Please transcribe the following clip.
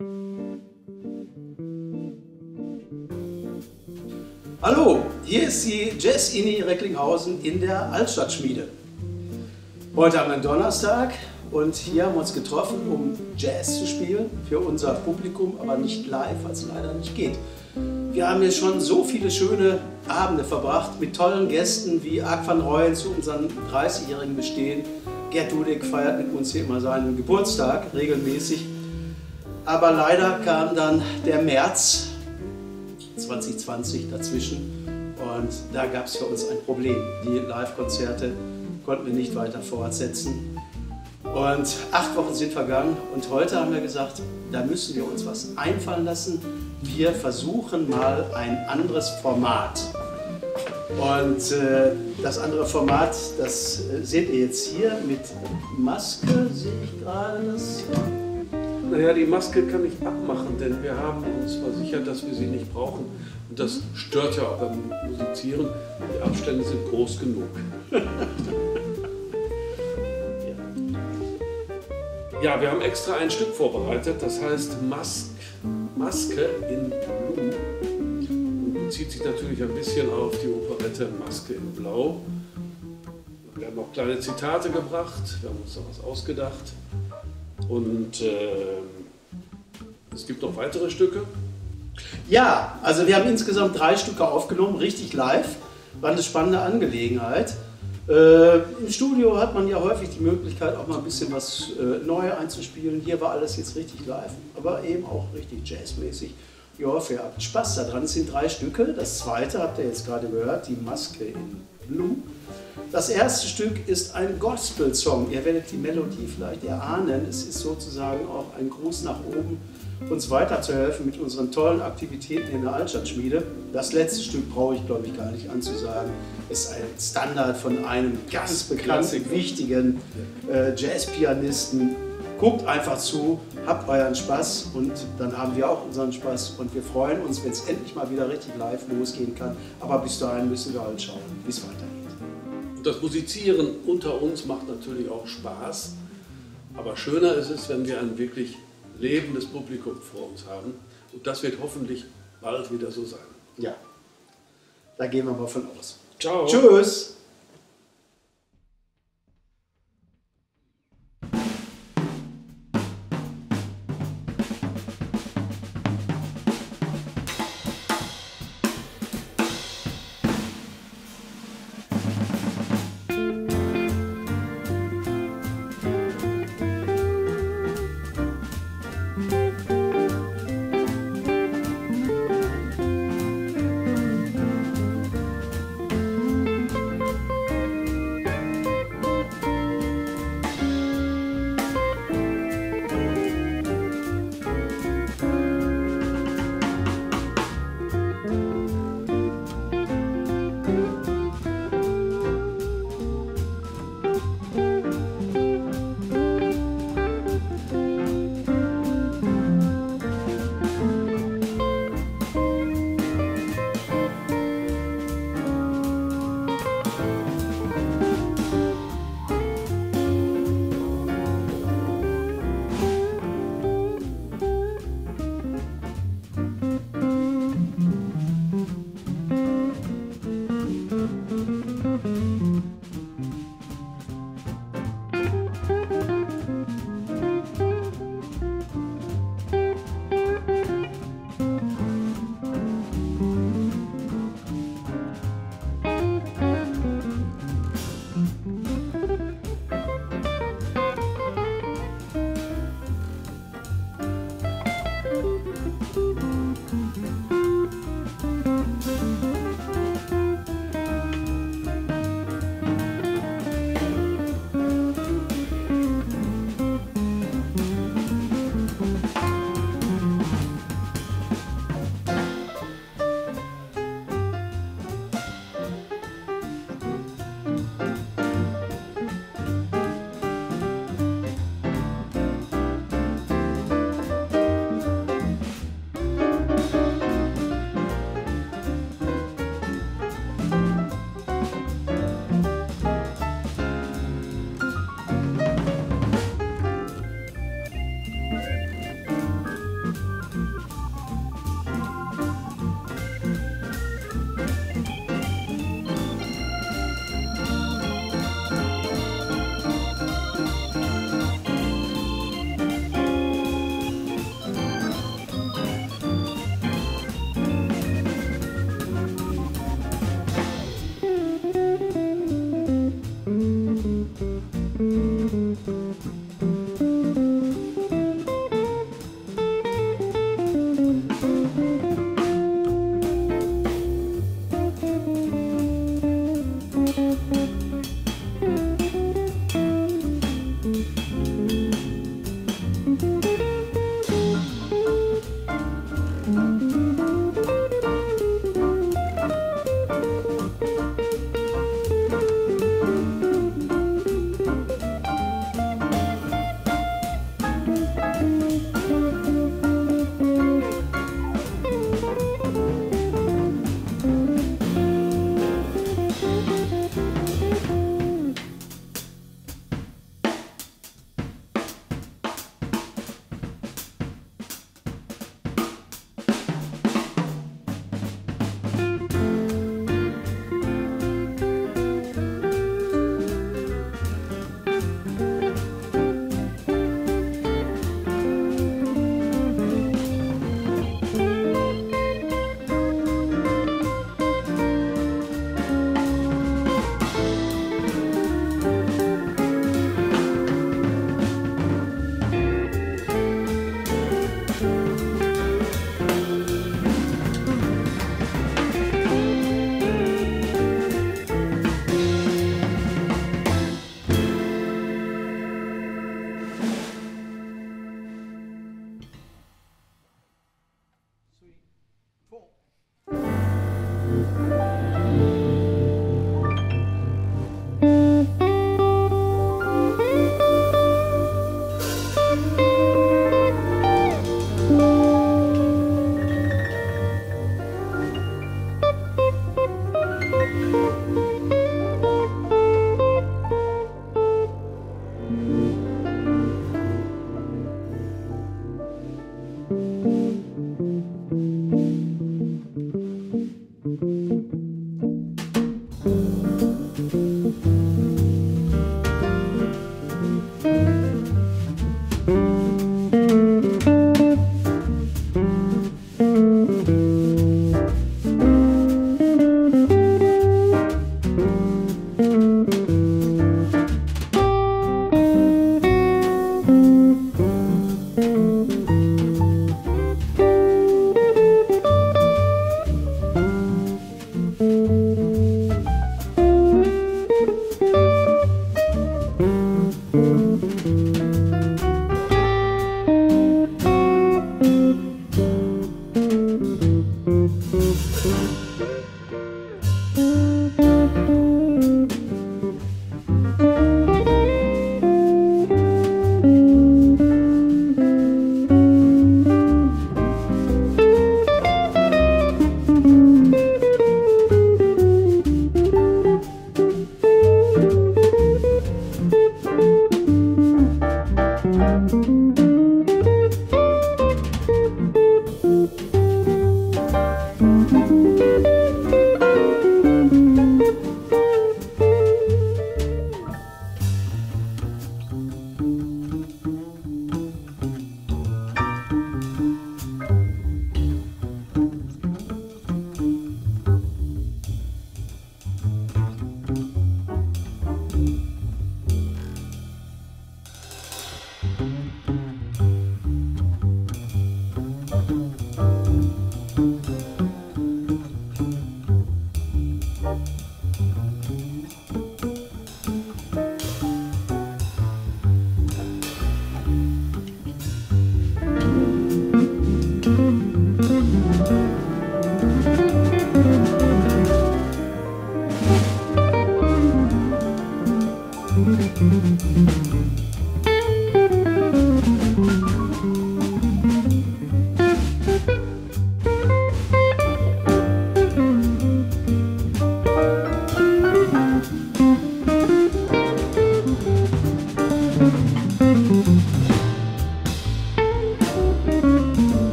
Hallo, hier ist die Jazz-Ini Recklinghausen in der Altstadtschmiede. Heute haben wir einen Donnerstag und hier haben wir uns getroffen, um Jazz zu spielen für unser Publikum, aber nicht live, weil es leider nicht geht. Wir haben hier schon so viele schöne Abende verbracht mit tollen Gästen wie Arc van Rooyen zu unserem 30-jährigen Bestehen. Gert Dudek feiert mit uns hier immer seinen Geburtstag regelmäßig. Aber leider kam dann der März 2020 dazwischen und da gab es für uns ein Problem. Die Live-Konzerte konnten wir nicht weiter fortsetzen. Und 8 Wochen sind vergangen und heute haben wir gesagt, da müssen wir uns was einfallen lassen. Wir versuchen mal ein anderes Format. Und das andere Format, das seht ihr jetzt hier mit Maske, sehe ich gerade das. Naja, die Maske kann ich abmachen, denn wir haben uns versichert, dass wir sie nicht brauchen. Und das stört ja auch beim Musizieren. Die Abstände sind groß genug. Ja, wir haben extra ein Stück vorbereitet, das heißt Maske in Blue. Und bezieht sich natürlich ein bisschen auf die Operette Maske in Blau. Wir haben auch kleine Zitate gebracht, wir haben uns da was ausgedacht. Und es gibt noch weitere Stücke. Ja, also wir haben insgesamt 3 Stücke aufgenommen, richtig live. War eine spannende Angelegenheit. Im Studio hat man ja häufig die Möglichkeit, auch mal ein bisschen was neu einzuspielen. Hier war alles jetzt richtig live, aber eben auch richtig jazzmäßig. Ja, ihr habt Spaß daran. Es sind 3 Stücke. Das zweite habt ihr jetzt gerade gehört, die Maske in Blue. Das erste Stück ist ein Gospel-Song. Ihr werdet die Melodie vielleicht erahnen. Es ist sozusagen auch ein Gruß nach oben, uns weiterzuhelfen mit unseren tollen Aktivitäten in der Altstadtschmiede. Das letzte Stück brauche ich, glaube ich, gar nicht anzusagen. Es ist ein Standard von einem ganz bekannten, wichtigen Jazzpianisten. Guckt einfach zu, habt euren Spaß und dann haben wir auch unseren Spaß. Und wir freuen uns, wenn es endlich mal wieder richtig live losgehen kann. Aber bis dahin müssen wir halt schauen, wie es weitergeht. Das Musizieren unter uns macht natürlich auch Spaß, aber schöner ist es, wenn wir ein wirklich lebendes Publikum vor uns haben und das wird hoffentlich bald wieder so sein. Ja, da gehen wir mal von aus. Ciao. Tschüss.